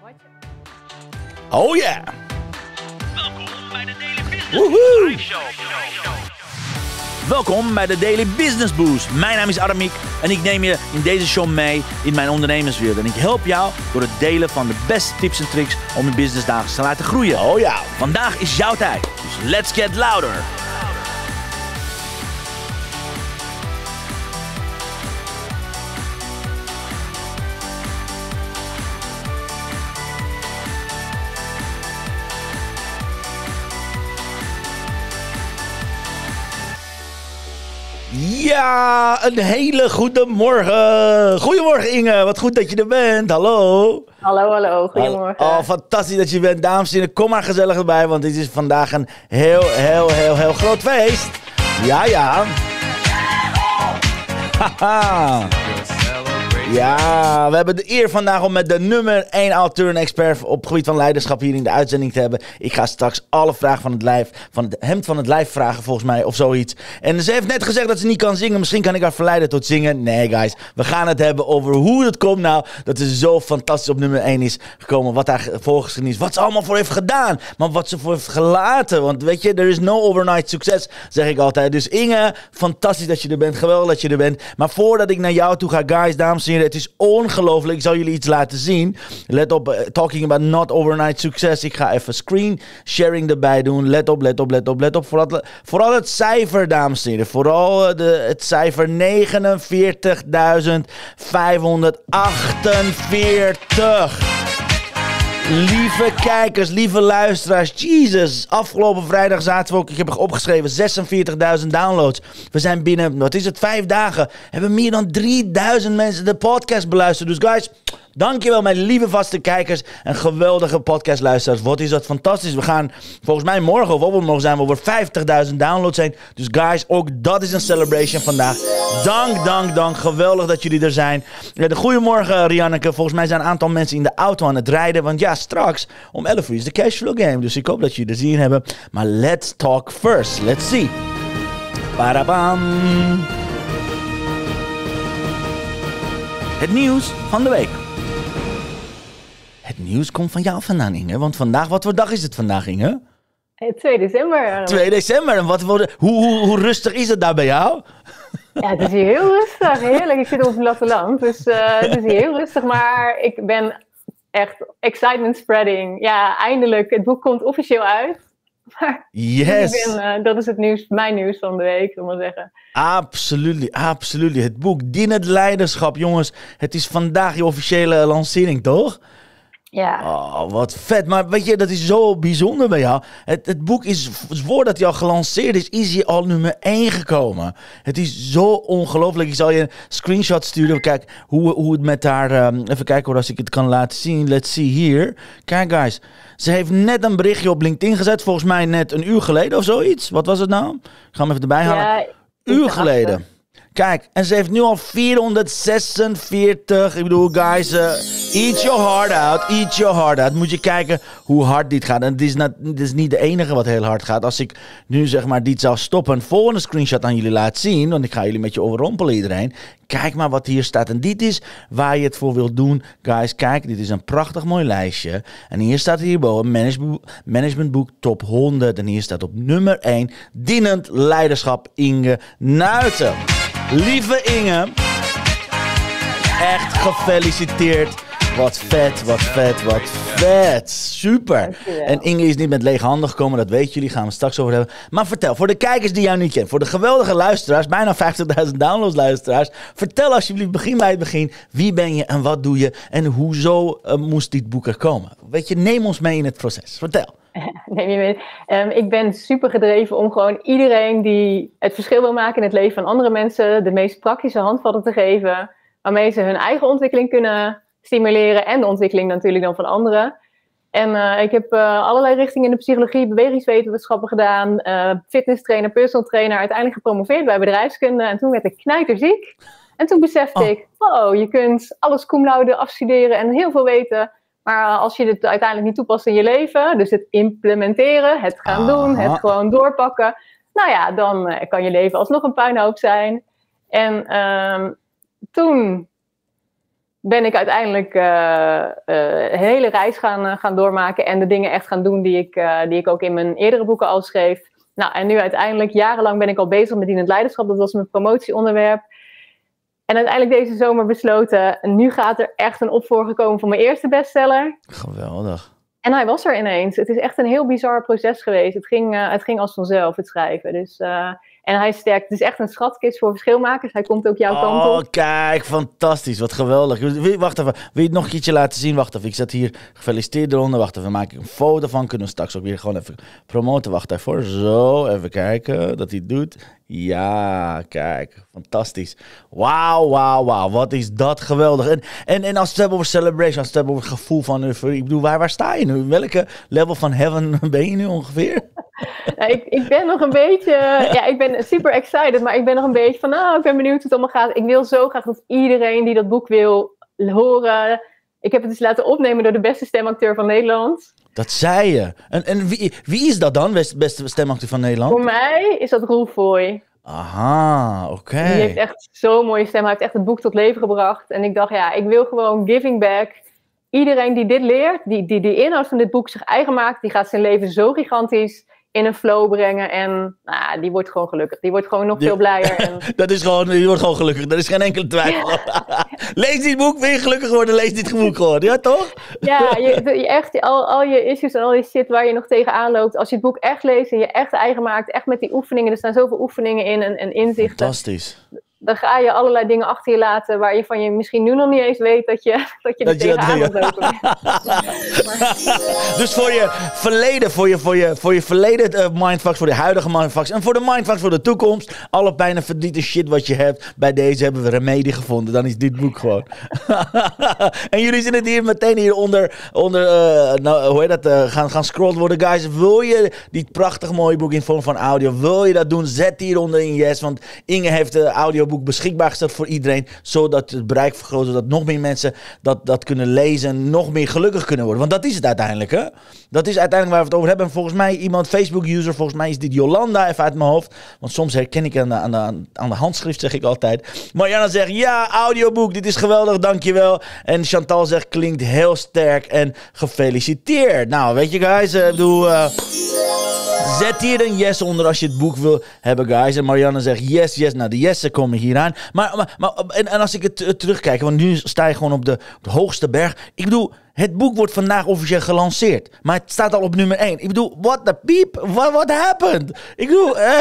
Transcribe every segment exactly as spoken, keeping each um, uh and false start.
Oh yeah! Welkom bij de Daily Business Woehoe! Live Show. Welkom bij de Daily Business Boost. Mijn naam is Aramik en ik neem je in deze show mee in mijn ondernemerswereld. En ik help jou door het delen van de beste tips en tricks om je business dagelijks te laten groeien. Oh ja, vandaag is jouw tijd. Dus let's get louder. Ja, een hele goede morgen. Goedemorgen Inge, wat goed dat je er bent. Hallo. Hallo, hallo. Goedemorgen. Oh, fantastisch dat je bent. Dames en heren, kom maar gezellig erbij, want dit is vandaag een heel, heel, heel, heel groot feest. Ja, ja. Haha. Ja, we hebben de eer vandaag om met de nummer één auteur-expert op het gebied van leiderschap hier in de uitzending te hebben. Ik ga straks alle vragen van het lijf, van het hemd van het lijf vragen volgens mij, of zoiets. En ze heeft net gezegd dat ze niet kan zingen. Misschien kan ik haar verleiden tot zingen. Nee, guys. We gaan het hebben over hoe het komt nou dat ze zo fantastisch op nummer één is gekomen. Wat haar voorgeschiedenis is. Wat ze allemaal voor heeft gedaan. Maar wat ze voor heeft gelaten. Want weet je, there is no overnight succes, zeg ik altijd. Dus Inge, fantastisch dat je er bent. Geweldig dat je er bent. Maar voordat ik naar jou toe ga, guys, dames en heren. Het is ongelooflijk. Ik zal jullie iets laten zien. Let op, uh, talking about not overnight success. Ik ga even screen sharing erbij doen. Let op, let op, let op, let op. Vooral, vooral het cijfer, dames en heren. Vooral uh, de, het cijfer negenenveertigduizend vijfhonderdachtenveertig. Lieve kijkers, lieve luisteraars, Jesus. Afgelopen vrijdag zaten we ook, ik heb er opgeschreven, zesenveertigduizend downloads. We zijn binnen, wat is het, vijf dagen, hebben meer dan drieduizend mensen de podcast beluisterd. Dus guys, dankjewel mijn lieve vaste kijkers en geweldige podcastluisteraars. Wat is dat fantastisch. We gaan volgens mij morgen of overmorgen zijn we over vijftigduizend downloads zijn. Dus guys, ook dat is een celebration vandaag. Dank, dank, dank. Geweldig dat jullie er zijn. Ja, de goedemorgen Rianneke. Volgens mij zijn een aantal mensen in de auto aan het rijden. Want ja, straks om elf uur is de cashflow game. Dus ik hoop dat jullie er zin in hebben. Maar let's talk first. Let's see. Parabam. Het nieuws van de week. Het nieuws komt van jou vandaan, Inge. Want vandaag, wat voor dag is het vandaag, Inge? twee december. twee december. En wat, hoe, hoe, hoe rustig is het daar bij jou? Ja, het is hier heel rustig. Heerlijk. Ik zit op het platteland. Dus uh, het is hier heel rustig. Maar ik ben echt excitement spreading. Ja, eindelijk. Het boek komt officieel uit. Maar yes. Ik ben, uh, dat is het nieuws, mijn nieuws van de week, zullen we maar zeggen. Absoluut, absoluut. Het boek Dienend Leiderschap, jongens. Het is vandaag je officiële lancering, toch? Ja. Oh, wat vet. Maar weet je, dat is zo bijzonder bij jou. Het, het boek is, voordat hij al gelanceerd is, is hij al nummer één gekomen. Het is zo ongelooflijk. Ik zal je een screenshot sturen. Kijk hoe, hoe het met haar... Um, even kijken hoor, als ik het kan laten zien. Let's see hier. Kijk guys. Ze heeft net een berichtje op LinkedIn gezet. Volgens mij net een uur geleden of zoiets. Wat was het nou? Ik ga hem even erbij halen. Ja, uur geleden. Kijk, en ze heeft nu al vierhonderdzesenveertig. Ik bedoel, guys, uh, eat your heart out. Eat your heart out. Moet je kijken hoe hard dit gaat. En het is, not, het is niet de enige wat heel hard gaat. Als ik nu zeg maar dit zou stoppen, een volgende screenshot aan jullie laat zien, want ik ga jullie met je overrompelen iedereen. Kijk maar wat hier staat. En dit is waar je het voor wilt doen. Guys, kijk, dit is een prachtig mooi lijstje. En hier staat hierboven management, managementboek top honderd. En hier staat op nummer één Dienend Leiderschap Inge Nuiten. Lieve Inge, echt gefeliciteerd. Wat vet, wat vet, wat vet. Super. En Inge is niet met lege handen gekomen, dat weten jullie, gaan we straks over hebben. Maar vertel, voor de kijkers die jou niet kennen, voor de geweldige luisteraars, bijna vijftigduizend downloads luisteraars, vertel alsjeblieft, begin bij het begin. Wie ben je en wat doe je en hoezo uh, moest dit boek er komen? Weet je, neem ons mee in het proces. Vertel. Neem je mee. Um, ik ben super gedreven om gewoon iedereen die het verschil wil maken in het leven van andere mensen de meest praktische handvatten te geven, waarmee ze hun eigen ontwikkeling kunnen stimuleren en de ontwikkeling natuurlijk dan van anderen. En uh, ik heb uh, allerlei richtingen in de psychologie, bewegingswetenschappen gedaan, uh, fitness trainer, personal trainer, uiteindelijk gepromoveerd bij bedrijfskunde en toen werd ik knijterziek. En toen besefte oh. ik, oh, je kunt alles cum laude afstuderen en heel veel weten. Maar als je het uiteindelijk niet toepast in je leven, dus het implementeren, het gaan Aha. doen, het gewoon doorpakken, nou ja, dan uh, kan je leven alsnog een puinhoop zijn. En um, toen ben ik uiteindelijk uh, uh, een hele reis gaan, uh, gaan doormaken en de dingen echt gaan doen die ik, uh, die ik ook in mijn eerdere boeken al schreef. Nou, en nu uiteindelijk, jarenlang ben ik al bezig met dienend leiderschap. Dat was mijn promotieonderwerp. En uiteindelijk deze zomer besloten, nu gaat er echt een opvolger komen voor mijn eerste bestseller. Geweldig. En hij was er ineens. Het is echt een heel bizar proces geweest. Het ging, uh, het ging als vanzelf, het schrijven. Dus, uh, en hij is sterk. Het is echt een schatkist voor verschilmakers. Hij komt ook jouw oh, kant op. Oh, kijk, fantastisch. Wat geweldig. Wil, wacht even. Wil je het nog een keertje laten zien? Wacht even. Ik zet hier gefeliciteerd eronder. Wacht even. Maak ik een foto van. Kunnen we straks ook weer gewoon even promoten. Wacht even. Zo, even kijken dat hij het doet. Ja, kijk. Fantastisch. Wauw, wauw, wauw. Wat is dat geweldig. En, en, en als we het hebben over celebration, als we het hebben over het gevoel van... Ik bedoel, waar, waar sta je nu? Welke level van heaven ben je nu ongeveer? Ja, ik, ik ben nog een beetje... Ja, ik ben super excited, maar ik ben nog een beetje van... Nou, ik ben benieuwd hoe het allemaal gaat. Ik wil zo graag dat iedereen die dat boek wil horen... Ik heb het dus laten opnemen door de beste stemacteur van Nederland. Dat zei je. En, en wie, wie is dat dan, beste stemacteur van Nederland? Voor mij is dat Roel Foy. Aha, oké. Okay. Die heeft echt zo'n mooie stem. Hij heeft echt het boek tot leven gebracht. En ik dacht, ja, ik wil gewoon giving back. Iedereen die dit leert, die, die die inhoud van dit boek zich eigen maakt... die gaat zijn leven zo gigantisch in een flow brengen. En nou, die wordt gewoon gelukkig. Die wordt gewoon nog die, veel blijer. En... dat is gewoon, die wordt gewoon gelukkig. Er is geen enkele twijfel. Lees dit boek, wil je gelukkig worden? Lees dit boek gewoon. Ja, toch? Ja, je, je echt, al, al je issues en al je shit waar je nog tegenaan loopt. Als je het boek echt leest en je echt eigen maakt. Echt met die oefeningen. Er staan zoveel oefeningen in en, en inzichten. Fantastisch. Dan ga je allerlei dingen achter je laten waar je van je misschien nu nog niet eens weet dat je, dat je er dat tegenaan moet lopen. Dus voor je verleden, voor je, voor je, voor je verleden uh, mindfucks, voor de huidige mindfucks en voor de mindfucks voor de toekomst, alle pijn en verdriet en shit wat je hebt, bij deze hebben we remedie gevonden. Dan is dit boek gewoon. En jullie zijn het hier meteen hier onder, onder uh, nou, hoe heet dat, uh, gaan, gaan scrollen worden. Guys, wil je dit prachtig mooie boek in vorm van audio, wil je dat doen? Zet hieronder in yes, want Inge heeft de audioboek beschikbaar gesteld voor iedereen, zodat het bereik vergroot, zodat nog meer mensen dat, dat kunnen lezen en nog meer gelukkig kunnen worden. Want dat is het uiteindelijk, hè? Dat is uiteindelijk waar we het over hebben. En volgens mij iemand, Facebook-user, volgens mij is dit Jolanda, even uit mijn hoofd. Want soms herken ik aan de, aan de, aan de handschrift, zeg ik altijd. Marianne zegt, ja, audioboek, dit is geweldig, dankjewel. En Chantal zegt, klinkt heel sterk en gefeliciteerd. Nou, weet je guys, ik uh, bedoel... Uh, Zet hier een yes onder als je het boek wil hebben, guys. En Marianne zegt yes, yes. Nou, de yessen komen hier aan. Maar, maar, maar en, en als ik het uh, terugkijk, want nu sta je gewoon op de, op de hoogste berg. Ik bedoel, het boek wordt vandaag officieel gelanceerd. Maar het staat al op nummer één. Ik bedoel, what the peep? What, what happened? Ik bedoel, uh,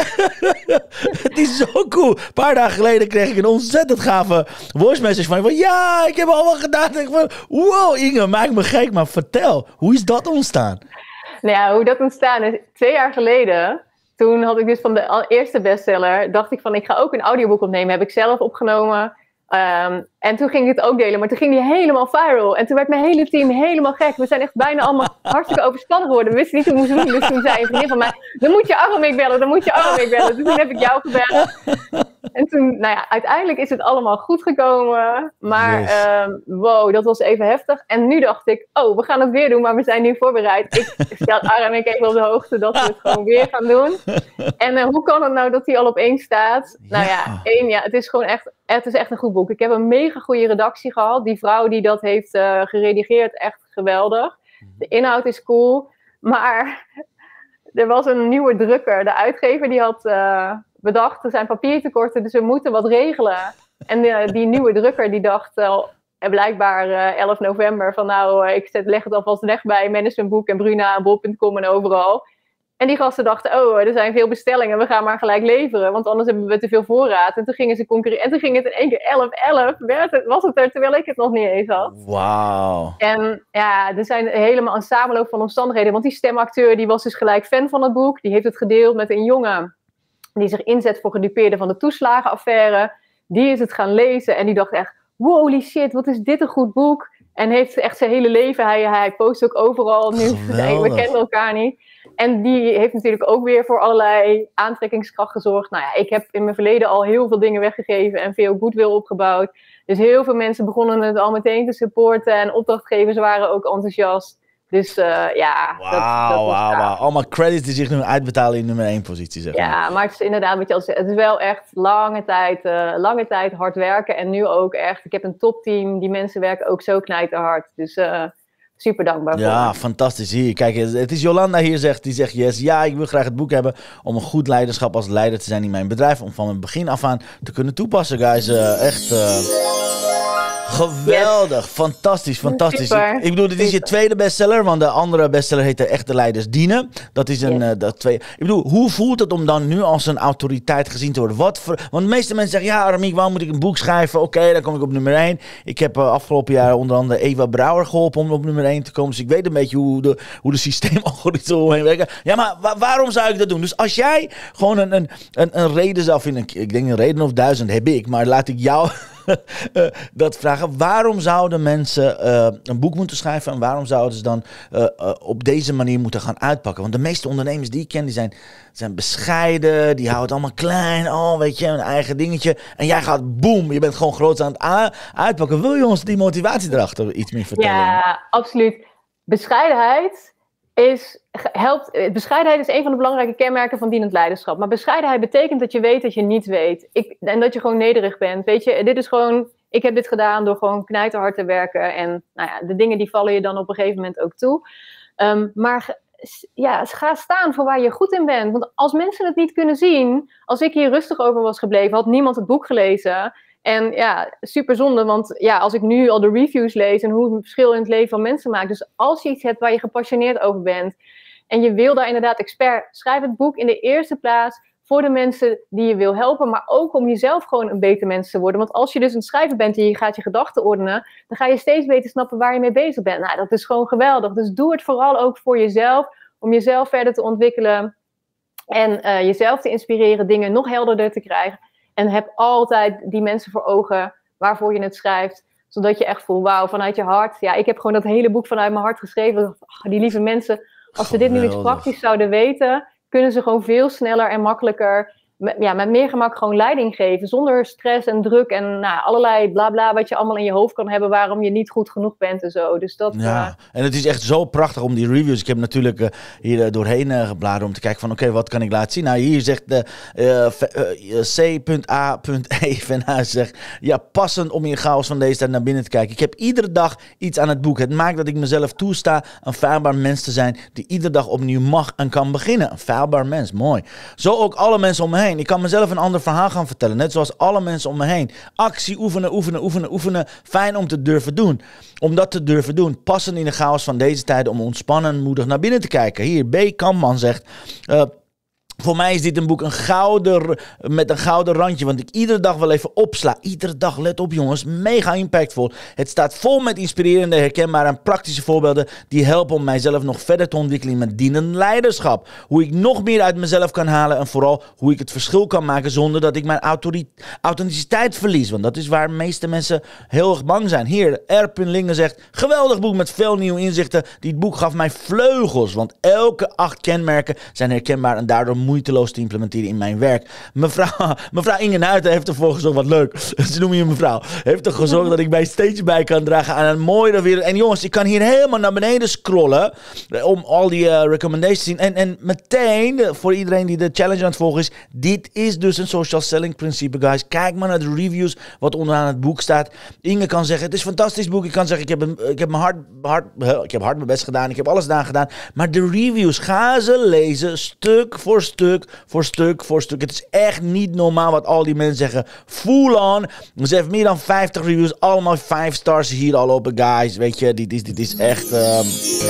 het is zo cool. Een paar dagen geleden kreeg ik een ontzettend gave voice message van je. Van ja, ik heb het allemaal gedaan. En ik van, wow, Inge, maak me gek. Maar vertel, hoe is dat ontstaan? Nou ja, hoe dat ontstaan is, twee jaar geleden, toen had ik dus van de eerste bestseller, dacht ik van ik ga ook een audioboek opnemen, heb ik zelf opgenomen. Um, en toen ging ik het ook delen, maar toen ging die helemaal viral. En toen werd mijn hele team helemaal gek. We zijn echt bijna allemaal hartstikke overspannen geworden. We wisten niet hoe we moesten doen, dus toen zei een vriendin van mij, dan moet je Aramik bellen, dan moet je Aramik bellen. Dus toen heb ik jou gebeld. En toen, nou ja, uiteindelijk is het allemaal goed gekomen. Maar yes. um, wow, dat was even heftig. En nu dacht ik, oh, we gaan het weer doen, maar we zijn nu voorbereid. Ik stel Aramik even op de hoogte dat we het gewoon weer gaan doen. En uh, hoe kan het nou dat hij al op één staat? Nou ja, ja, één, ja het is gewoon echt, het is echt een goed boek. Ik heb een mega goede redactie gehad. Die vrouw die dat heeft uh, geredigeerd, echt geweldig. De inhoud is cool. Maar er was een nieuwe drukker. De uitgever die had uh, bedacht, er zijn papiertekorten, dus we moeten wat regelen. En uh, die nieuwe drukker die dacht uh, blijkbaar uh, elf november van nou, uh, ik zet, leg het alvast weg bij Managementboek en Bruna en bol punt com en overal. En die gasten dachten, oh, er zijn veel bestellingen, we gaan maar gelijk leveren, want anders hebben we te veel voorraad. En toen gingen ze concurreren. En toen ging het in één keer elf elf, werd het, was het er, terwijl ik het nog niet eens had. Wauw. En ja, er zijn helemaal een samenloop van omstandigheden. Want die stemacteur, die was dus gelijk fan van het boek. Die heeft het gedeeld met een jongen die zich inzet voor gedupeerden van de toeslagenaffaire. Die is het gaan lezen en die dacht echt, holy shit, wat is dit een goed boek. En heeft echt zijn hele leven, hij, hij post ook overal nu, we kennen elkaar niet. En die heeft natuurlijk ook weer voor allerlei aantrekkingskracht gezorgd. Nou ja, ik heb in mijn verleden al heel veel dingen weggegeven en veel goodwill opgebouwd. Dus heel veel mensen begonnen het al meteen te supporten en opdrachtgevers waren ook enthousiast. Dus uh, ja, wow, dat, dat was wow, wow. Allemaal credits die zich nu uitbetalen in nummer één positie. Zeg maar. Ja, maar het is inderdaad wat je al zegt. Het is wel echt lange tijd, uh, lange tijd hard werken. En nu ook echt. Ik heb een topteam. Die mensen werken ook zo knijterhard. Dus uh, super dankbaar ja, voor. Fantastisch. Hier, kijk, het is Jolanda hier zegt. Die zegt yes. Ja, ik wil graag het boek hebben om een goed leiderschap als leider te zijn in mijn bedrijf. Om van het begin af aan te kunnen toepassen, guys. Uh, echt... Uh... Geweldig, yes. fantastisch, fantastisch. Ik, ik bedoel, dit is je tweede bestseller, want de andere bestseller heet de Echte Leiders Dienen. Dat is een, yes. uh, dat twee. Ik bedoel, hoe voelt het om dan nu als een autoriteit gezien te worden? Wat voor, want de meeste mensen zeggen, ja Ramiek, waarom moet ik een boek schrijven? Oké, okay, dan kom ik op nummer één. Ik heb uh, afgelopen jaar onder andere Eva Brouwer geholpen om op nummer één te komen. Dus ik weet een beetje hoe de, hoe de systeemalgoritmen omheen werken. Ja, maar wa- waarom zou ik dat doen? Dus als jij gewoon een, een, een, een reden zou vinden, ik denk een reden of duizend heb ik, maar laat ik jou... uh, dat vragen. Waarom zouden mensen uh, een boek moeten schrijven en waarom zouden ze dan uh, uh, op deze manier moeten gaan uitpakken? Want de meeste ondernemers die ik ken, die zijn, zijn bescheiden, die houden het allemaal klein, oh weet je, een eigen dingetje. En jij gaat boem, je bent gewoon groot aan het a- uitpakken. Wil je ons die motivatie erachter iets meer vertellen? Ja, absoluut. Bescheidenheid is, helpt, bescheidenheid is een van de belangrijke kenmerken van dienend leiderschap. Maar bescheidenheid betekent dat je weet dat je niet weet. Ik, en dat je gewoon nederig bent. Weet je, dit is gewoon, ik heb dit gedaan door gewoon knijterhard te werken. En nou ja, de dingen die vallen je dan op een gegeven moment ook toe. Um, maar ja, ga staan voor waar je goed in bent. Want als mensen het niet kunnen zien, als ik hier rustig over was gebleven, had niemand het boek gelezen. En ja, super zonde, want ja, als ik nu al de reviews lees en hoe het een verschil in het leven van mensen maakt. Dus als je iets hebt waar je gepassioneerd over bent en je wil daar inderdaad expert, schrijf het boek in de eerste plaats voor de mensen die je wil helpen, maar ook om jezelf gewoon een beter mens te worden. Want als je dus een schrijver bent en je gaat je gedachten ordenen, dan ga je steeds beter snappen waar je mee bezig bent. Nou, dat is gewoon geweldig. Dus doe het vooral ook voor jezelf, om jezelf verder te ontwikkelen en uh, jezelf te inspireren, dingen nog helderder te krijgen. En heb altijd die mensen voor ogen waarvoor je het schrijft. Zodat je echt voelt, wauw, vanuit je hart. Ja, ik heb gewoon dat hele boek vanuit mijn hart geschreven. Oh, die lieve mensen, als ze dit nu eens praktisch zouden weten, kunnen ze gewoon veel sneller en makkelijker, met, ja, met meer gemak gewoon leiding geven. Zonder stress en druk en nou, allerlei bla bla wat je allemaal in je hoofd kan hebben waarom je niet goed genoeg bent en zo. Dus dat, ja, uh... en het is echt zo prachtig om die reviews. Ik heb natuurlijk uh, hier uh, doorheen uh, gebladerd om te kijken van oké, okay, wat kan ik laten zien? Nou, hier zegt de uh, uh, C A E van Huis zegt, ja, passend om in chaos van deze tijd naar binnen te kijken. Ik heb iedere dag iets aan het boek. Het maakt dat ik mezelf toesta een feilbaar mens te zijn die iedere dag opnieuw mag en kan beginnen. Een feilbaar mens, mooi. Zo ook alle mensen om me heen. Ik kan mezelf een ander verhaal gaan vertellen. Net zoals alle mensen om me heen. Actie, oefenen, oefenen, oefenen, oefenen. Fijn om te durven doen. Om dat te durven doen. Passend in de chaos van deze tijden om ontspannen en moedig naar binnen te kijken. Hier, B. Kampman zegt... Uh, Voor mij is dit een boek een gouden, met een gouden randje, want ik iedere dag wel even opsla. Iedere dag, let op jongens, mega impactvol. Het staat vol met inspirerende, herkenbare en praktische voorbeelden die helpen om mijzelf nog verder te ontwikkelen in mijn dienend leiderschap. Hoe ik nog meer uit mezelf kan halen en vooral hoe ik het verschil kan maken zonder dat ik mijn autori- authenticiteit verlies. Want dat is waar de meeste mensen heel erg bang zijn. Hier, R. Lingen zegt, geweldig boek met veel nieuwe inzichten. Dit boek gaf mij vleugels, want elke acht kenmerken zijn herkenbaar en daardoor moeiteloos te implementeren in mijn werk. Mevrouw, mevrouw Inge Nuiten heeft ervoor gezorgd, wat leuk, ze noemen je mevrouw, heeft er gezorgd dat ik mijn steentje bij kan dragen aan een mooiere wereld. En jongens, ik kan hier helemaal naar beneden scrollen om al die uh, recommendations te zien. En, en meteen, voor iedereen die de challenge aan het volgen is, dit is dus een social selling principe, guys. Kijk maar naar de reviews, wat onderaan het boek staat. Inge kan zeggen, het is een fantastisch boek. Ik kan zeggen, ik heb, een, ik heb mijn hard, hard, ik heb hard mijn best gedaan, ik heb alles gedaan gedaan. Maar de reviews, ga ze lezen, stuk voor stuk. Stuk voor stuk voor stuk. Het is echt niet normaal wat al die mensen zeggen. Full on. Ze heeft meer dan vijftig reviews. Allemaal vijf stars hier al op. Guys, weet je, dit is, dit is echt... Um...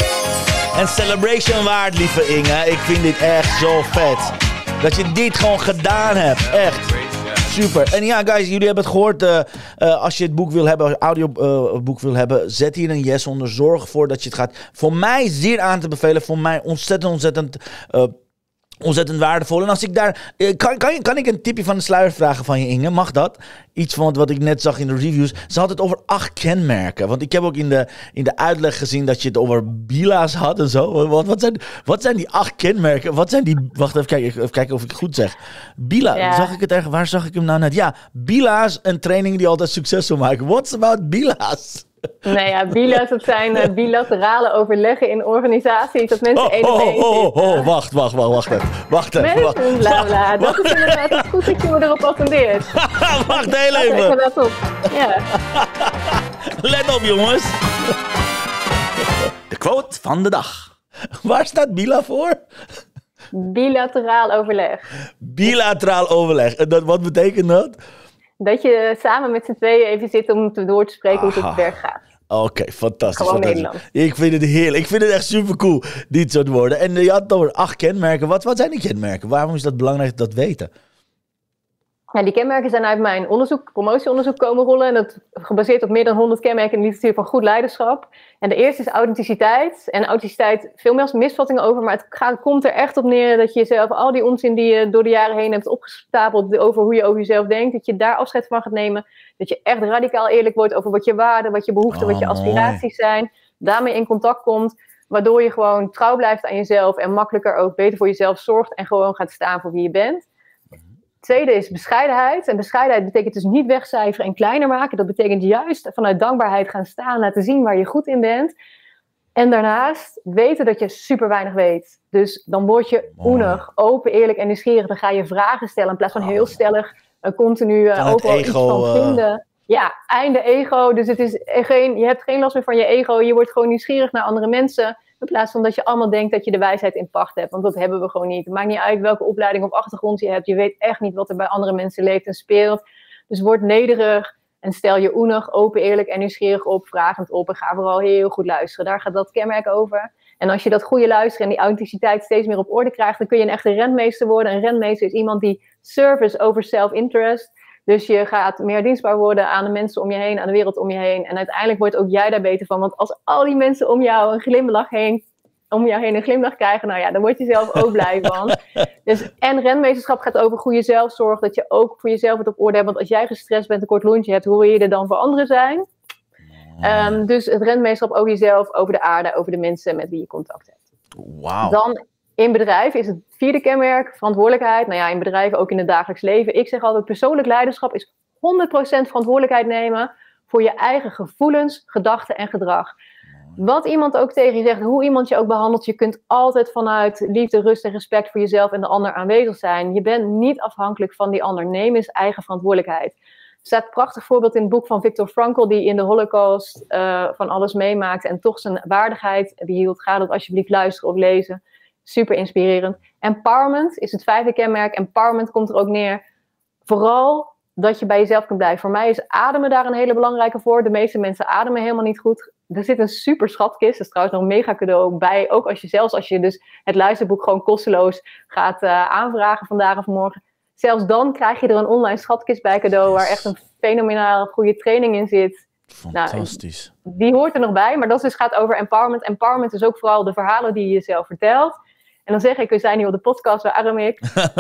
een celebration waard, lieve Inge. Ik vind dit echt zo vet. Dat je dit gewoon gedaan hebt. Echt. Super. En ja, guys, jullie hebben het gehoord. Uh, uh, als je het boek wil hebben, als je audioboek uh, wil hebben, zet hier een yes onder. Zorg ervoor dat je het gaat. Voor mij zeer aan te bevelen. Voor mij ontzettend, ontzettend... Uh, Ontzettend waardevol. En als ik daar... Kan, kan, kan ik een tipje van de sluier vragen van je, Inge? Mag dat? Iets van wat ik net zag in de reviews. Ze had het over acht kenmerken. Want ik heb ook in de, in de uitleg gezien dat je het over bila's had en zo. Wat, wat, zijn, wat zijn die acht kenmerken? Wat zijn die... Wacht even kijken, even kijken of ik het goed zeg. Bila, ja. Zag ik het ergens? Waar zag ik hem nou net? Ja, bila's, een training die altijd succesvol maken. What's about bila's? Nee, ja, bilat, dat zijn uh, bilaterale overleggen in organisaties. Dat mensen Oh, één op oh, één oh, zitten. oh, oh, wacht, wacht, wacht, wacht even. Wacht even, wacht. Mensen, bla bla. Dat is inderdaad het goed dat je me erop attendeert. Wacht heel Even even. let op. Ja. Let op, jongens. De quote van de dag. Waar staat Bila voor? Bilateraal overleg. Bilateraal overleg. En dat, wat betekent dat? Dat je samen met z'n tweeën even zit om te door te spreken hoe het op Aha. het werk gaat. Oké, fantastisch. Gewoon fantastisch. Nederlands. Ik vind het heerlijk. Ik vind het echt super cool, dit soort woorden. En uh, je had het over acht kenmerken. Wat, wat zijn die kenmerken? Waarom is dat belangrijk dat weten? Ja, die kenmerken zijn uit mijn onderzoek, promotieonderzoek komen rollen. En dat gebaseerd op meer dan honderd kenmerken in de literatuur van goed leiderschap. En de eerste is authenticiteit. En authenticiteit, veel meer misvattingen over. Maar het gaat, komt er echt op neer dat je jezelf, al die onzin die je door de jaren heen hebt opgestapeld over hoe je over jezelf denkt, dat je daar afscheid van gaat nemen. Dat je echt radicaal eerlijk wordt over wat je waarden, wat je behoeften, Oh, wat je mooi. aspiraties zijn. Daarmee in contact komt. Waardoor je gewoon trouw blijft aan jezelf en makkelijker ook beter voor jezelf zorgt. En gewoon gaat staan voor wie je bent. Tweede is bescheidenheid. En bescheidenheid betekent dus niet wegcijferen en kleiner maken. Dat betekent juist vanuit dankbaarheid gaan staan, laten zien waar je goed in bent. En daarnaast weten dat je super weinig weet. Dus dan word je oenig, open, eerlijk en nieuwsgierig. Dan ga je vragen stellen in plaats van heel stellig uh, continu uh, Vanuit overal ego, iets van uh... vinden. Ja, einde ego. Dus het is geen, je hebt geen last meer van je ego. Je wordt gewoon nieuwsgierig naar andere mensen. In plaats van dat je allemaal denkt dat je de wijsheid in pacht hebt. Want dat hebben we gewoon niet. Het maakt niet uit welke opleiding of achtergrond je hebt. Je weet echt niet wat er bij andere mensen leeft en speelt. Dus word nederig en stel je oenig, open, eerlijk en nieuwsgierig op. Vragend op en ga vooral heel goed luisteren. Daar gaat dat kenmerk over. En als je dat goede luisteren en die authenticiteit steeds meer op orde krijgt, dan kun je een echte rentmeester worden. Een rentmeester is iemand die service over self-interest. Dus je gaat meer dienstbaar worden aan de mensen om je heen, aan de wereld om je heen. En uiteindelijk wordt ook jij daar beter van. Want als al die mensen om jou een glimlach heen, om jou heen een glimlach krijgen, nou ja, dan word je zelf ook blij van. Dus, en renmeesterschap gaat over goede zelfzorg. Dat je ook voor jezelf het op orde hebt. Want als jij gestrest bent, een kort lontje hebt, hoe wil je er dan voor anderen zijn? Um, dus het renmeesterschap over jezelf, over de aarde, over de mensen met wie je contact hebt. Wauw. Dan in bedrijf is het vierde kenmerk verantwoordelijkheid. Nou ja, in bedrijven ook in het dagelijks leven. Ik zeg altijd, persoonlijk leiderschap is honderd procent verantwoordelijkheid nemen voor je eigen gevoelens, gedachten en gedrag. Wat iemand ook tegen je zegt, hoe iemand je ook behandelt, je kunt altijd vanuit liefde, rust en respect voor jezelf en de ander aanwezig zijn. Je bent niet afhankelijk van die ander. Neem eens eigen verantwoordelijkheid. Er staat een prachtig voorbeeld in het boek van Viktor Frankl, die in de Holocaust uh, van alles meemaakte en toch zijn waardigheid behield. Ga dat alsjeblieft luisteren of lezen. Super inspirerend. Empowerment is het vijfde kenmerk. Empowerment komt er ook neer. Vooral dat je bij jezelf kunt blijven. Voor mij is ademen daar een hele belangrijke voor. De meeste mensen ademen helemaal niet goed. Er zit een super schatkist. Dat is trouwens nog een mega cadeau bij. Ook als je zelfs als je dus het luisterboek gewoon kosteloos gaat uh, aanvragen vandaag of morgen. Zelfs dan krijg je er een online schatkist bij cadeau. Waar echt een fenomenaal goede training in zit. Fantastisch. Nou, die hoort er nog bij. Maar dat dus gaat over empowerment. Empowerment is ook vooral de verhalen die je jezelf vertelt. En dan zeg ik, we zijn hier op de podcast bij Aramik.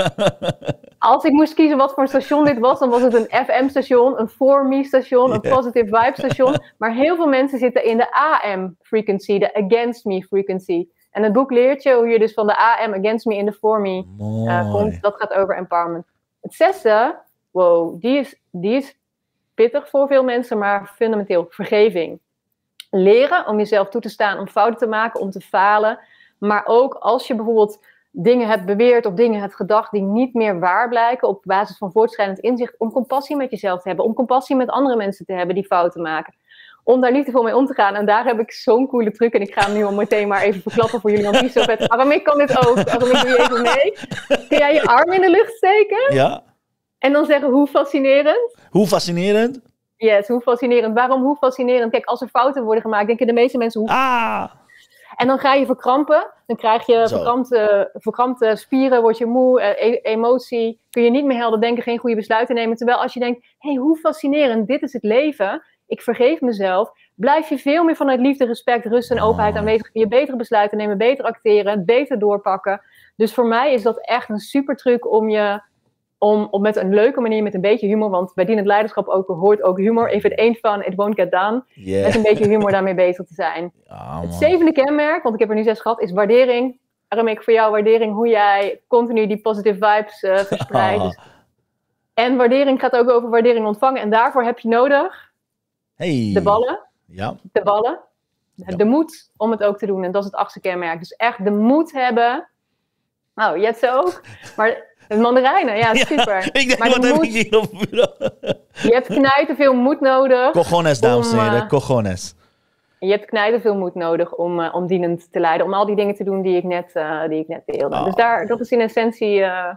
Als ik moest kiezen wat voor een station dit was, dan was het een F M-station, een For Me station, een Yeah. Positive Vibe station. Maar heel veel mensen zitten in de A M-frequency, de Against Me-frequency. En het boek leert je hoe je dus van de A M, Against Me, in de For Me uh, komt. Dat gaat over empowerment. Het zesde, wow, die is, die is pittig voor veel mensen, maar fundamenteel vergeving. Leren om jezelf toe te staan, om fouten te maken, om te falen. Maar ook als je bijvoorbeeld dingen hebt beweerd of dingen hebt gedacht die niet meer waar blijken op basis van voortschrijdend inzicht, om compassie met jezelf te hebben, om compassie met andere mensen te hebben die fouten maken. Om daar liefdevol mee om te gaan. En daar heb ik zo'n coole truc. En ik ga hem nu al meteen maar even verklappen voor jullie, want die is zo vet. Aramik kan dit ook. Aramik, doe je even mee. Kun jij je arm in de lucht steken? Ja. En dan zeggen, hoe fascinerend? Hoe fascinerend? Yes, hoe fascinerend. Waarom hoe fascinerend? Kijk, als er fouten worden gemaakt, denken de meeste mensen, hoe... Ah! En dan ga je verkrampen. Dan krijg je verkrampte, verkrampte spieren, word je moe, e- emotie. Kun je niet meer helder denken, geen goede besluiten nemen. Terwijl als je denkt, hé, hey, hoe fascinerend, dit is het leven. Ik vergeef mezelf. Blijf je veel meer vanuit liefde, respect, rust en openheid aanwezig. Kun je betere besluiten nemen, beter acteren, beter doorpakken. Dus voor mij is dat echt een super truc om je... Om, om met een leuke manier, met een beetje humor, want bij dienend leiderschap ook, hoort ook humor. If it ain't fun, it won't get done. Yeah. Met een beetje humor daarmee bezig te zijn. Ja, het zevende kenmerk, want ik heb er nu zes gehad, is waardering. Aramik, voor jou waardering, hoe jij continu die positive vibes uh, verspreidt. Dus, en waardering gaat ook over waardering ontvangen. En daarvoor heb je nodig hey. de ballen. Ja. te ballen. Ja. De moed om het ook te doen. En dat is het achtste kenmerk. Dus echt de moed hebben. Nou, Jetse ook. Maar de mandarijnen, ja, super. Ja, ik denk, maar wat de heb moed, ik hier op het bureau? je hebt knijten veel moed nodig. Cojones, dames en om, heren. uh, Cojones. Je hebt knijten veel moed nodig om, uh, om dienend te leiden. Om al die dingen te doen die ik net, uh, die ik net deelde. Oh. Dus daar, dat is in essentie... Uh,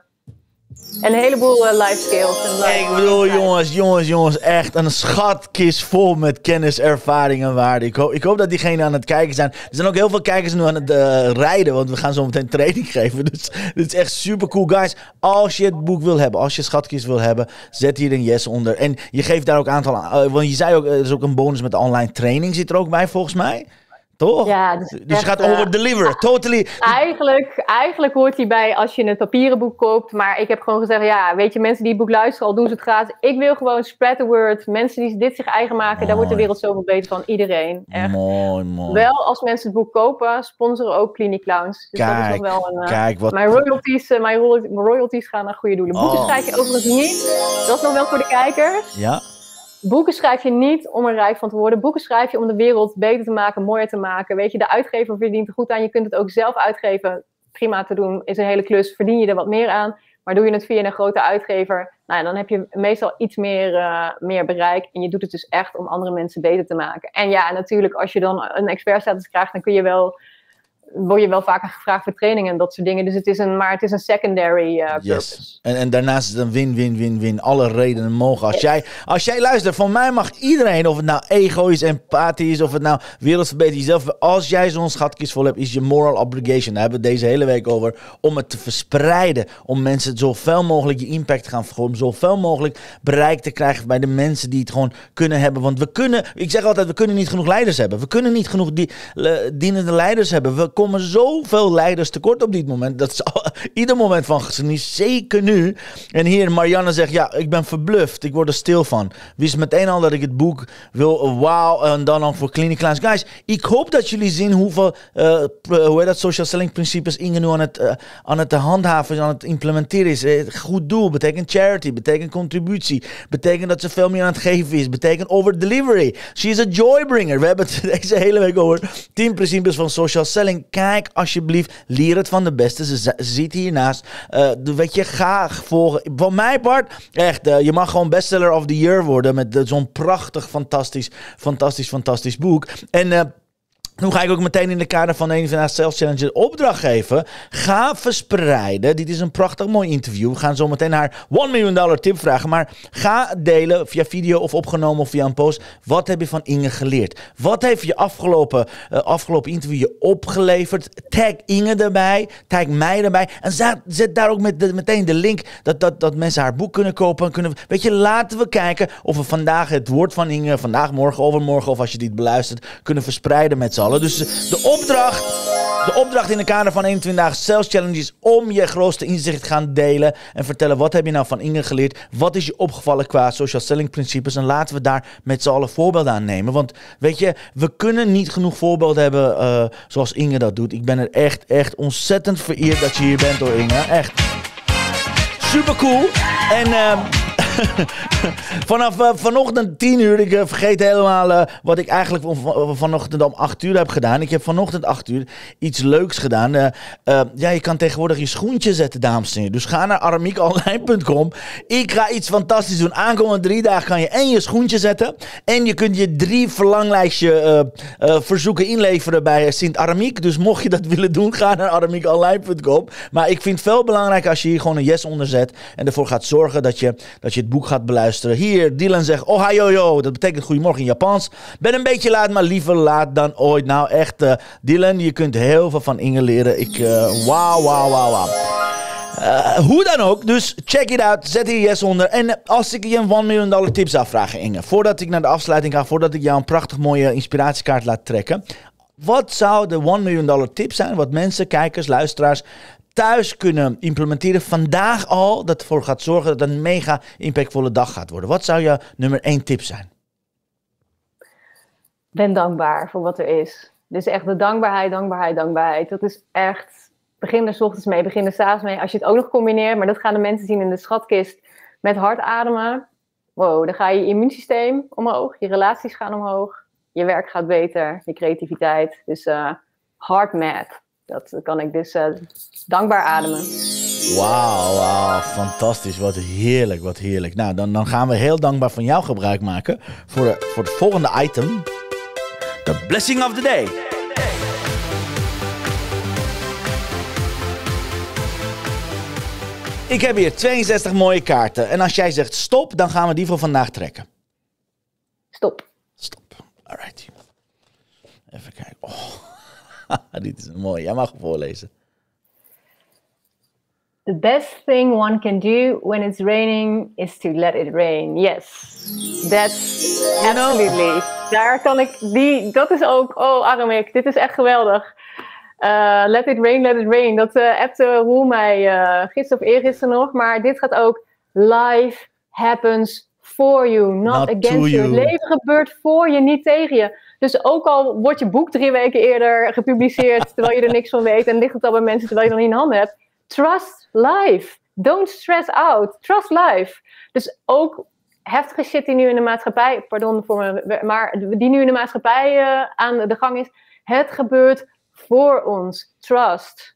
En een heleboel uh, life skills. En life Ik bedoel, life. jongens, jongens, jongens, echt een schatkist vol met kennis, ervaring en waarde. Ik hoop, ik hoop dat diegenen aan het kijken zijn. Er zijn ook heel veel kijkers nu aan het uh, rijden, want we gaan zo meteen training geven. Dus dit is echt super cool, guys. Als je het boek wil hebben, als je schatkist wil hebben, zet hier een yes onder. En je geeft daar ook een aantal aan. Uh, want je zei ook, er is ook een bonus met de online training, zit er ook bij volgens mij. Toch? Ja, dus, dus echt, je gaat uh, over deliver, totally. Eigenlijk, eigenlijk hoort hij bij als je een papieren boek koopt. Maar ik heb gewoon gezegd, ja, weet je, mensen die het boek luisteren, al doen ze het gratis. Ik wil gewoon spread the word. Mensen die dit zich eigen maken, Mooi. daar wordt de wereld zoveel beter van. Iedereen. Echt. Mooi, mooi. Wel, als mensen het boek kopen, sponsoren ook Clinic Clowns. Dus Kijk, dat is nog wel een... Uh, kijk wat... mijn, royalties, uh, mijn royalties gaan naar goede doelen. Boeken Oh. schrijf je overigens niet. Dat is nog wel voor de kijkers. Ja? Boeken schrijf je niet om er rijk van te worden. Boeken schrijf je om de wereld beter te maken, mooier te maken. Weet je, de uitgever verdient er goed aan. Je kunt het ook zelf uitgeven. Prima te doen, is een hele klus. Verdien je er wat meer aan. Maar doe je het via een grote uitgever, nou ja, dan heb je meestal iets meer, uh, meer bereik. En je doet het dus echt om andere mensen beter te maken. En ja, natuurlijk, als je dan een expertstatus krijgt, dan kun je wel... word je wel vaker gevraagd voor trainingen en dat soort dingen. Dus het is een, maar het is een secondary uh, purpose. Yes. En, en daarnaast is het een win-win-win-win. Alle redenen mogen. Als, yes. jij, als jij luistert, van mij mag iedereen, of het nou ego is, empathie is, of het nou wereldverbeter jezelf. Als jij zo'n schatkist vol hebt, is je moral obligation. Daar hebben we het deze hele week over. Om het te verspreiden. Om mensen zoveel mogelijk je impact te gaan vergroten. Om zoveel mogelijk bereik te krijgen bij de mensen die het gewoon kunnen hebben. Want we kunnen, ik zeg altijd, we kunnen niet genoeg leiders hebben. We kunnen niet genoeg die, uh, dienende leiders hebben. We komen zoveel leiders tekort op dit moment. Dat is al, ieder moment van geschiedenis, zeker nu. En hier Marianne zegt, ja, ik ben verbluft. Ik word er stil van. Wist meteen al dat ik het boek wil, wauw, en dan nog voor Clinic Clowns. Guys, ik hoop dat jullie zien hoeveel, uh, hoe heet dat, social selling principes Inge nu aan het, uh, aan het handhaven, aan het implementeren is. Uh, goed doel, betekent charity, betekent contributie, betekent dat ze veel meer aan het geven is, betekent over delivery. She is a joybringer. We hebben het deze hele week over tien principes van social selling. Kijk alsjeblieft, leer het van de beste. Ze, ze zit hiernaast. Uh, weet je, ga volgen. Van mijn part, echt, uh, je mag gewoon bestseller of the year worden met uh, zo'n prachtig, fantastisch, fantastisch, fantastisch boek. En uh, nu ga ik ook meteen in de kader van de eenenveertig Sales Challenge een opdracht geven. Ga verspreiden. Dit is een prachtig mooi interview. We gaan zo meteen haar one million dollar tip vragen. Maar ga delen via video of opgenomen of via een post. Wat heb je van Inge geleerd? Wat heeft je afgelopen, uh, afgelopen interview je opgeleverd? Tag Inge erbij. Tag mij erbij. En zet, zet daar ook met de, meteen de link dat, dat, dat mensen haar boek kunnen kopen. Kunnen, weet je, laten we kijken of we vandaag het woord van Inge, vandaag, morgen, overmorgen, of als je dit beluistert, kunnen verspreiden met z'n allen. Dus de opdracht, de opdracht in de kader van eenentwintig Sales Challenge is om je grootste inzicht te gaan delen en vertellen wat heb je nou van Inge geleerd, wat is je opgevallen qua social selling principes en laten we daar met z'n allen voorbeelden aan nemen. Want weet je, we kunnen niet genoeg voorbeelden hebben uh, zoals Inge dat doet. Ik ben er echt, echt ontzettend vereerd dat je hier bent hoor Inge. Echt super cool. En uh, vanaf uh, vanochtend tien uur, ik uh, vergeet helemaal uh, wat ik eigenlijk van, vanochtend om acht uur heb gedaan. Ik heb vanochtend acht uur iets leuks gedaan. Uh, uh, ja, je kan tegenwoordig je schoentje zetten, dames en heren. Dus ga naar aramiek online punt com. Ik ga iets fantastisch doen. Aankomende drie dagen kan je en je schoentje zetten. En je kunt je drie verlanglijstje uh, uh, verzoeken inleveren bij Sint Aramiek. Dus mocht je dat willen doen, ga naar aramiek online punt com. Maar ik vind het veel belangrijker als je hier gewoon een yes onder zet. En ervoor gaat zorgen dat je, dat je het boek gaat beluisteren. Hier, Dylan zegt, ohayo yo. Dat betekent goedemorgen in Japans. Ben een beetje laat, maar liever laat dan ooit. Nou echt, uh, Dylan, je kunt heel veel van Inge leren. Ik, uh, wauw, wauw, wauw, wauw. Uh, hoe dan ook, dus check it out. Zet hier yes onder. En uh, als ik je een one million dollar tip zou vragen, Inge. Voordat ik naar de afsluiting ga, voordat ik jou een prachtig mooie inspiratiekaart laat trekken. Wat zou de one million dollar tip zijn? Wat mensen, kijkers, luisteraars thuis kunnen implementeren vandaag al, dat ervoor gaat zorgen dat het een mega impactvolle dag gaat worden. Wat zou je nummer één tip zijn? Ben dankbaar voor wat er is. Dus echt de dankbaarheid, dankbaarheid, dankbaarheid. Dat is echt, begin er 's ochtends mee, begin er 's avonds mee. Als je het ook nog combineert, maar dat gaan de mensen zien in de schatkist, met hard ademen. Wow, dan ga je immuunsysteem omhoog, je relaties gaan omhoog. Je werk gaat beter, je creativiteit. Dus uh, hard math. Dat kan ik dus uh, dankbaar ademen. Wauw, wauw, fantastisch. Wat heerlijk, wat heerlijk. Nou, dan, dan gaan we heel dankbaar van jou gebruik maken voor, de, voor het volgende item. The blessing of the day. Ik heb hier tweeënzestig mooie kaarten. En als jij zegt stop, dan gaan we die voor vandaag trekken. Stop. Stop. Alright. Even kijken. Oh, dit is mooi. Jij mag hem voorlezen. The best thing one can do when it's raining is to let it rain. Yes, that's absolutely. Daar kan ik die. Dat is ook. Oh, Aramik, dit is echt geweldig. Uh, let it rain, let it rain. Dat uh, appte Roel mij uh, gisteren of eergisteren nog. Maar dit gaat ook. Life happens for you, not, not against you. Het leven gebeurt voor je, niet tegen je. Dus ook al wordt je boek drie weken eerder gepubliceerd terwijl je er niks van weet en ligt het al bij mensen terwijl je het nog niet in handen hebt. Trust life. Don't stress out. Trust life. Dus ook heftige shit die nu in de maatschappij, pardon voor me, maar die nu in de maatschappij uh, aan de gang is. Het gebeurt voor ons. Trust.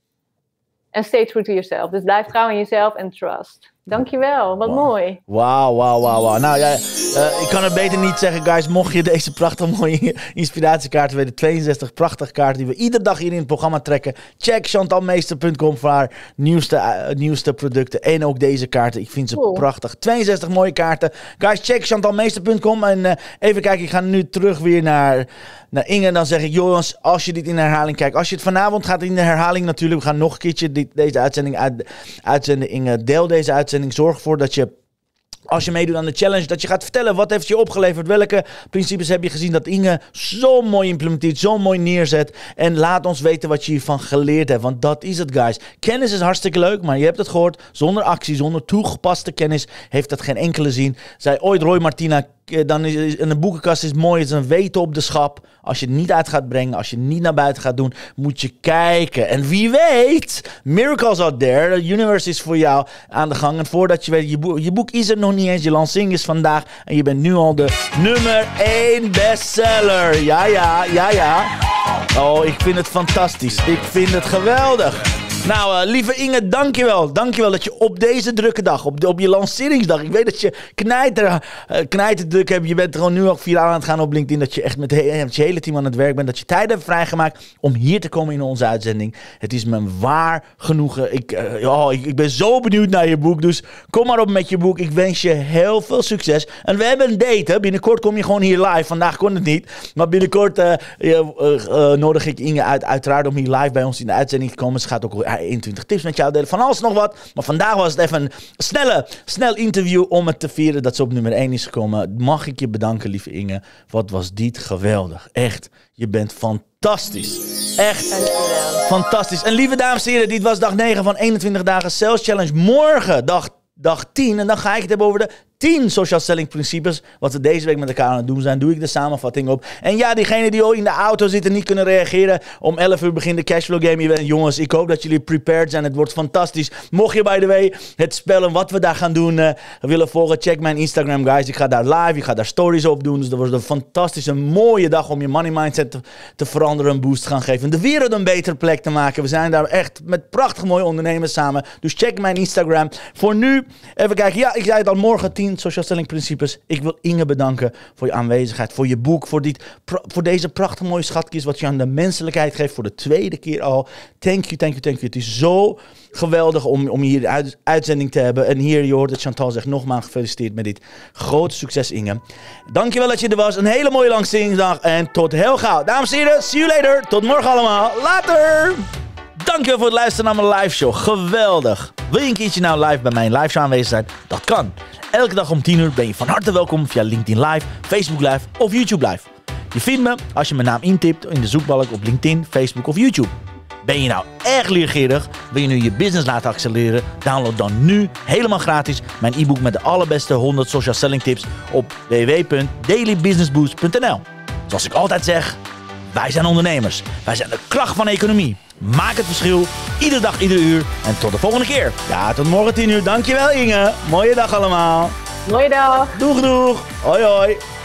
En stay true to yourself. Dus blijf trouw aan jezelf en trust. Dankjewel, wat wow. mooi. Wauw, wauw, wauw, wauw. Nou ja, uh, ik kan het beter niet zeggen, guys. Mocht je deze prachtige mooie inspiratiekaarten willen, tweeënzestig prachtige kaarten die we iedere dag hier in het programma trekken. Check chantalmeester punt com voor haar nieuwste, uh, nieuwste producten. En ook deze kaarten, ik vind ze cool. Prachtig. tweeënzestig mooie kaarten. Guys, check chantalmeester punt com. En uh, even kijken, ik ga nu terug weer naar, naar Inge. Dan zeg ik, jongens, als je dit in de herhaling kijkt. Als je het vanavond gaat in de herhaling natuurlijk. We gaan nog een keertje dit, deze uitzending uit, uitzenden. Inge, deel deze uitzending. Zorg ervoor dat je, als je meedoet aan de challenge, dat je gaat vertellen wat heeft je opgeleverd. Welke principes heb je gezien dat Inge zo mooi implementeert, zo mooi neerzet. En laat ons weten wat je hiervan geleerd hebt. Want dat is het, guys. Kennis is hartstikke leuk, maar je hebt het gehoord. Zonder actie, zonder toegepaste kennis heeft dat geen enkele zin. Zei ooit Roy Martina, dan is een boekenkast is mooi, het is een weten op de schap. Als je het niet uit gaat brengen, als je het niet naar buiten gaat doen, moet je kijken. En wie weet, miracles out there, the universe is voor jou aan de gang. En voordat je weet, je boek, je boek is er nog niet eens, je lancering is vandaag en je bent nu al de nummer één bestseller. Ja, ja, ja, ja. Oh, ik vind het fantastisch. Ik vind het geweldig. Nou, uh, lieve Inge, dankjewel. Dankjewel dat je op deze drukke dag, op, de, op je lanceringsdag, ik weet dat je knijter, uh, knijterdruk hebt. Je bent gewoon nu al viraal aan het gaan op LinkedIn. Dat je echt met, he- met je hele team aan het werk bent. Dat je tijd hebt vrijgemaakt om hier te komen in onze uitzending. Het is me waar genoegen. Ik, uh, oh, ik, ik ben zo benieuwd naar je boek. Dus kom maar op met je boek. Ik wens je heel veel succes. En we hebben een date, hè. Binnenkort kom je gewoon hier live. Vandaag kon het niet. Maar binnenkort uh, uh, uh, uh, nodig ik Inge uit, uiteraard om hier live bij ons in de uitzending te komen. Ze gaat ook eenentwintig tips met jou delen, van alles nog wat. Maar vandaag was het even een snelle, snel interview om het te vieren dat ze op nummer één is gekomen. Mag ik je bedanken, lieve Inge. Wat was dit geweldig. Echt, je bent fantastisch. Echt fantastisch. En lieve dames en heren, dit was dag negen van eenentwintig dagen Sales Challenge. Morgen dag, dag tien. En dan ga ik het hebben over de tien social selling principes. Wat we deze week met elkaar aan het doen zijn. Doe ik de samenvatting op. En ja, diegenen die al in de auto zitten niet kunnen reageren. Om elf uur begint de Cashflow Game Event. Jongens, ik hoop dat jullie prepared zijn. Het wordt fantastisch. Mocht je by the way het spel en wat we daar gaan doen uh, willen volgen, check mijn Instagram, guys. Ik ga daar live, ik ga daar stories op doen. Dus dat wordt een fantastische, mooie dag om je money mindset te, te veranderen, een boost te gaan geven. De wereld een betere plek te maken. We zijn daar echt met prachtig mooie ondernemers samen. Dus check mijn Instagram. Voor nu, even kijken. Ja, ik zei het al, morgen tien social selling principes. Ik wil Inge bedanken voor je aanwezigheid, voor je boek, voor, dit, voor deze prachtig mooie schatkist wat je aan de menselijkheid geeft voor de tweede keer al. Thank you, thank you, thank you. Het is zo geweldig om, om hier uit, uitzending te hebben. En hier, je hoort dat Chantal zegt, nogmaals gefeliciteerd met dit grote succes, Inge. Dankjewel dat je er was. Een hele mooie lanceringsdag en tot heel gauw. Dames en heren, see you later. Tot morgen allemaal. Later! Dankjewel voor het luisteren naar mijn live show. Geweldig. Wil je een keertje nou live bij mijn live show aanwezig zijn? Dat kan. Elke dag om tien uur ben je van harte welkom via LinkedIn Live, Facebook Live of YouTube Live. Je vindt me als je mijn naam intipt in de zoekbalk op LinkedIn, Facebook of YouTube. Ben je nou erg leergierig? Wil je nu je business laten accelereren? Download dan nu helemaal gratis mijn e-book met de allerbeste honderd social selling tips op w w w punt daily business boost punt n l. Zoals ik altijd zeg, wij zijn ondernemers. Wij zijn de kracht van de economie. Maak het verschil, iedere dag, ieder uur. En tot de volgende keer. Ja, tot morgen tien uur. Dankjewel Inge. Mooie dag allemaal. Mooie dag. Doeg, doeg. Hoi, hoi.